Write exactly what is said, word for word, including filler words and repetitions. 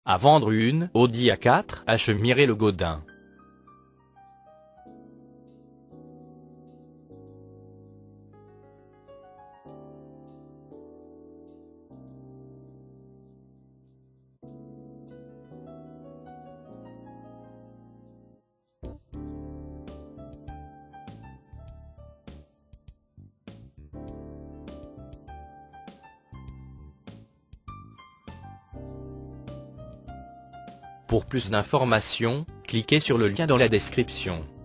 À vendre une Audi A quatre à Chemillé-le-Gaudin. Pour plus d'informations, cliquez sur le lien dans la description.